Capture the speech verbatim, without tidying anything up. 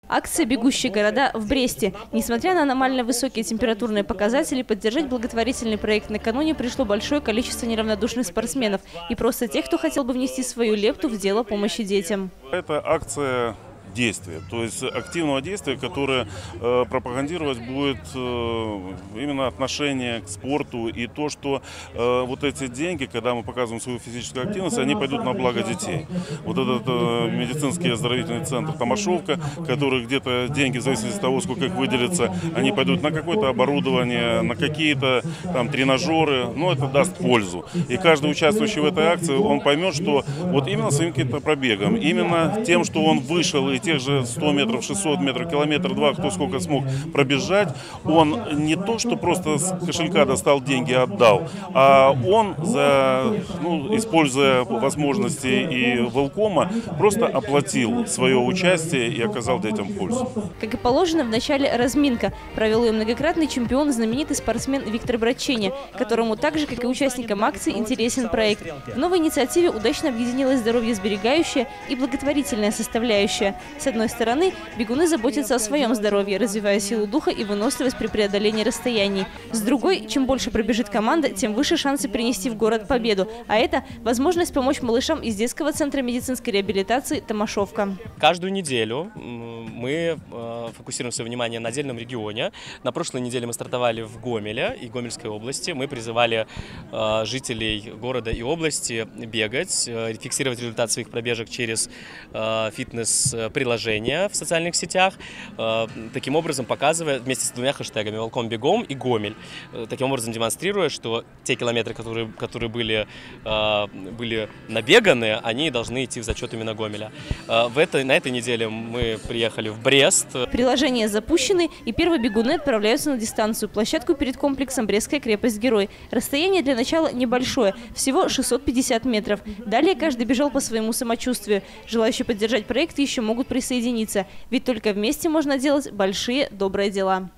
Акция «Бегущие города» в Бресте. Несмотря на аномально высокие температурные показатели, поддержать благотворительный проект накануне пришло большое количество неравнодушных спортсменов и просто тех, кто хотел бы внести свою лепту в дело помощи детям. Это акция действия, то есть активного действия, которое э, пропагандировать будет э, именно отношение к спорту и то, что э, вот эти деньги, когда мы показываем свою физическую активность, они пойдут на благо детей. Вот этот э, медицинский оздоровительный центр Томашовка, который где-то деньги, в зависимости от того, сколько их выделится, они пойдут на какое-то оборудование, на какие-то там тренажеры, но это даст пользу. И каждый участвующий в этой акции, он поймет, что вот именно своим каким-то пробегом, именно тем, что он вышел и тех же сто метров, шестьсот метров, километр, два, кто сколько смог пробежать, он не то, что просто с кошелька достал деньги и отдал, а он, за, ну, используя возможности и Велкома, просто оплатил свое участие и оказал детям пользу. Как и положено, в начале разминка. Провел ее многократный чемпион, знаменитый спортсмен Виктор Браченя, которому так же, как и участникам акции, интересен проект. В новой инициативе удачно объединилась здоровьесберегающая и благотворительная составляющая. С одной стороны, бегуны заботятся о своем здоровье, развивая силу духа и выносливость при преодолении расстояний. С другой, чем больше пробежит команда, тем выше шансы принести в город победу. А это возможность помочь малышам из детского центра медицинской реабилитации «Томашовка». Каждую неделю мы фокусируем свое внимание на отдельном регионе. На прошлой неделе мы стартовали в Гомеле и Гомельской области. Мы призывали жителей города и области бегать, фиксировать результат своих пробежек через фитнес-приложения в социальных сетях, таким образом показывая вместе с двумя хэштегами «Велком бегом» и «Гомель», таким образом демонстрируя, что те километры, которые, которые были, были набеганы, они должны идти в зачет именно Гомеля. В этой, на этой неделе мы приехали в Брест. Приложения запущены, и первые бегуны отправляются на дистанцию. Площадку перед комплексом «Брестская крепость-герой». Расстояние для начала небольшое, всего шестьсот пятьдесят метров. Далее каждый бежал по своему самочувствию. Желающие поддержать проект еще могут присоединиться, ведь только вместе можно делать большие добрые дела.